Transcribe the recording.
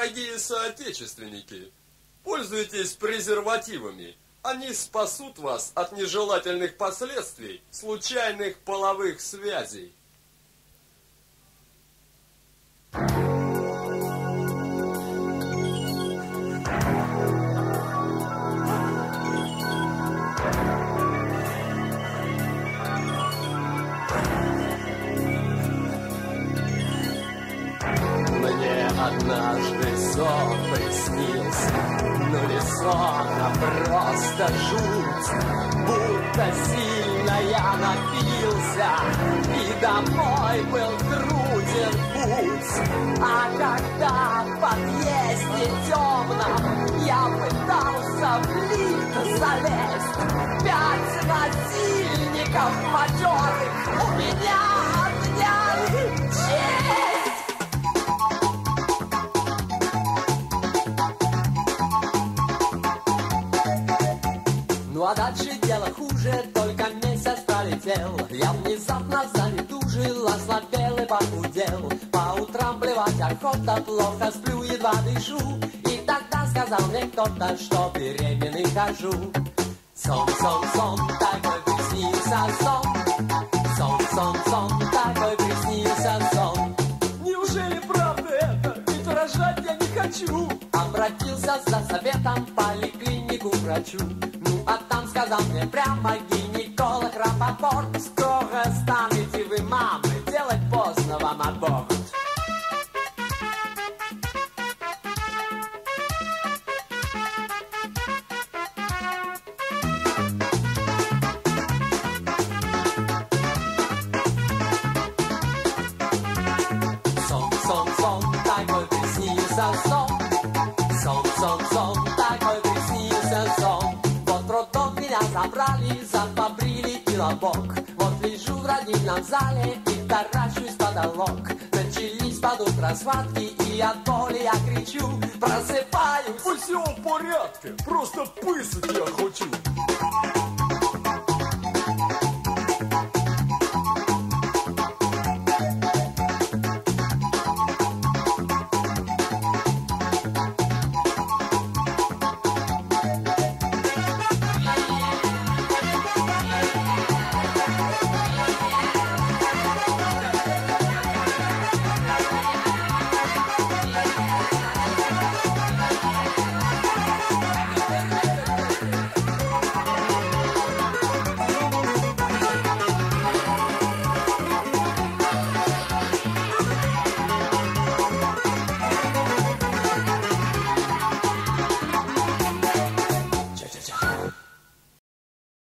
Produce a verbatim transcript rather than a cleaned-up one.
Дорогие соотечественники, пользуйтесь презервативами. Они спасут вас от нежелательных последствий случайных половых связей. Однажды сон приснился, но не сон, а просто жуть. Будто сильно я напился, и домой был труден путь. А когда в подъезде темном я пытался в лифт залезть, пять насильников матерых у меня отняли честь. Ну а дальше дело хуже, только месяц пролетел. Я внезапно занедужил, ослабел и похудел. По утрам плевать охота, плохо сплю, едва дышу. И тогда сказал мне кто-то, что беременный хожу. Сон, сон, сон, такой приснился сон. Сон, сон, сон, такой приснился сон. Неужели правда это? Ведь рожать я не хочу. Обратился за советом в поликлинику врачу. Ну а там сказал мне прямо гинеколог Рапопорт: скоро станете вы мамой, делать поздно вам аборт. Сон, сон, сон, такой приснился сон. Сон, сон, сон, такой приснился сон. Вот роддом меня забрали, зад побрили и лобок. Вот лежу в родильном зале и таращусь в потолок. Начались под утро схватки, и от боли я кричу, просыпаюсь. Все в порядке, просто писать я хочу.